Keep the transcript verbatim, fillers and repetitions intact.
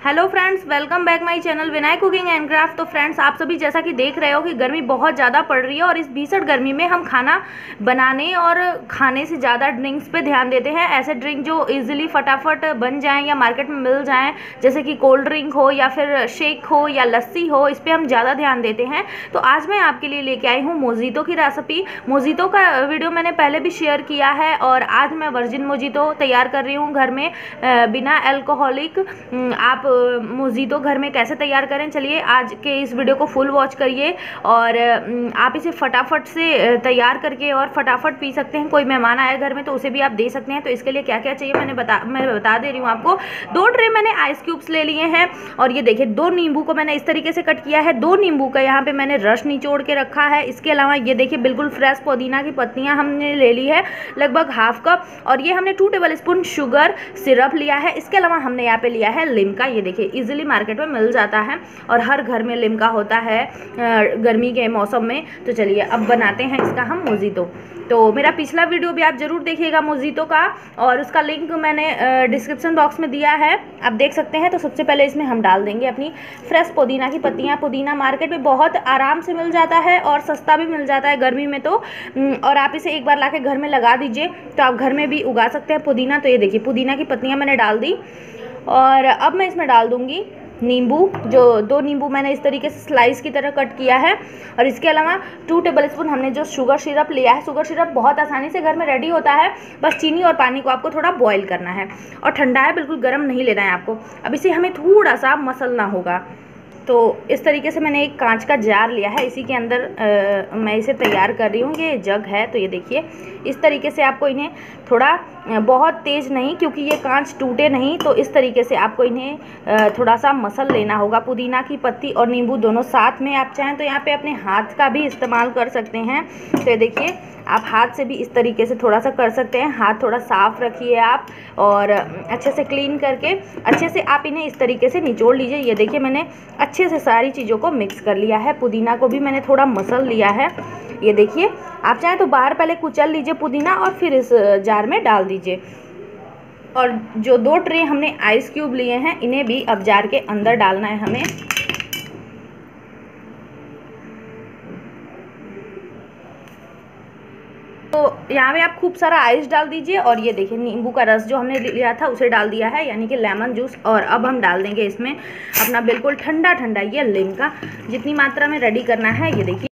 Hello friends, welcome back my channel Vinayak cooking and craft. तो friends, आप सभी जैसा कि देख रहे हो कि गर्मी बहुत ज़्यादा पड़ रही है और इस भीषण गर्मी में हम खाना बनाने और खाने से ज़्यादा ड्रिंक्स पे ध्यान देते हैं। ऐसे ड्रिंक जो इजीली फटाफट बन जाएं या मार्केट में मिल जाएं, जैसे कि कोल्ड ड्रिंक हो या फिर शेक हो या लस्सी हो, इस पर हम ज़्यादा ध्यान देते हैं। तो आज मैं आपके लिए लेके आई हूँ मोजीतो की रेसिपी। मोजीतो का वीडियो मैंने पहले भी शेयर किया है और आज मैं वर्जिन मोजीतो तैयार कर रही हूँ घर में, बिना अल्कोहलिक। आप मोजीतो घर में कैसे तैयार करें, चलिए आज के इस वीडियो को फुल वॉच करिए और आप इसे फटाफट से तैयार करके और फटाफट पी सकते हैं। कोई मेहमान आया घर में तो उसे भी आप दे सकते हैं। तो इसके लिए क्या क्या चाहिए मैंने बता मैं बता दे रही हूँ आपको। दो ट्रे मैंने आइस क्यूब्स ले लिए हैं और ये देखिए दो नींबू को मैंने इस तरीके से कट किया है। दो नींबू का यहाँ पे मैंने रस निचोड़ के रखा है। इसके अलावा ये देखिए बिल्कुल फ्रेश पुदीना की पत्तियाँ हमने ले ली है, लगभग हाफ कप। और ये हमने two tablespoon sugar syrup लिया है। इसके अलावा हमने यहाँ पे लिया है लिम्का। ये देखिए इजीली मार्केट में मिल जाता है और हर घर में लिम्का होता है गर्मी के मौसम में। तो चलिए अब बनाते हैं इसका हम मोजीतो। तो मेरा पिछला वीडियो भी आप ज़रूर देखिएगा मोजीतो का, और उसका लिंक मैंने डिस्क्रिप्शन बॉक्स में दिया है, आप देख सकते हैं। तो सबसे पहले इसमें हम डाल देंगे अपनी फ्रेश पुदीना की पत्तियाँ। पुदीना मार्केट में बहुत आराम से मिल जाता है और सस्ता भी मिल जाता है गर्मी में। तो और आप इसे एक बार ला के घर में लगा दीजिए तो आप घर में भी उगा सकते हैं पुदीना। तो ये देखिए पुदीना की पत्तियाँ मैंने डाल दी और अब मैं इसमें डाल दूँगी नींबू। जो दो नींबू मैंने इस तरीके से स्लाइस की तरह कट किया है। और इसके अलावा टू टेबल स्पून हमने जो शुगर सिरप लिया है। शुगर सिरप बहुत आसानी से घर में रेडी होता है, बस चीनी और पानी को आपको थोड़ा बॉईल करना है और ठंडा है, बिल्कुल गर्म नहीं लेना है आपको। अब इसे हमें थोड़ा सा मसलना होगा। तो इस तरीके से मैंने एक कांच का जार लिया है, इसी के अंदर आ, मैं इसे तैयार कर रही हूँ। ये जग है, तो ये देखिए इस तरीके से आपको इन्हें थोड़ा, बहुत तेज़ नहीं क्योंकि ये कांच टूटे नहीं, तो इस तरीके से आपको इन्हें थोड़ा सा मसल लेना होगा। पुदीना की पत्ती और नींबू दोनों साथ में। आप चाहें तो यहाँ पे अपने हाथ का भी इस्तेमाल कर सकते हैं। तो ये देखिए आप हाथ से भी इस तरीके से थोड़ा सा कर सकते हैं। हाथ थोड़ा साफ़ रखिए आप और अच्छे से क्लीन करके अच्छे से आप इन्हें इस तरीके से निचोड़ लीजिए। ये देखिए मैंने अच्छे से सारी चीज़ों को मिक्स कर लिया है। पुदीना को भी मैंने थोड़ा मसल लिया है। ये देखिए आप चाहें तो बाहर पहले कुचल लीजिए पुदीना और फिर इस जार में डाल दीजिए। और जो दो ट्रे हमने आइस क्यूब लिए हैं इन्हें भी अब जार के अंदर डालना है हमें। तो यहाँ पे आप खूब सारा आइस डाल दीजिए और ये देखिए नींबू का रस जो हमने लिया था उसे डाल दिया है, यानी कि लेमन जूस। और अब हम डाल देंगे इसमें अपना बिल्कुल ठंडा ठंडा ये लिम्का, जितनी मात्रा में रेडी करना है। ये देखिए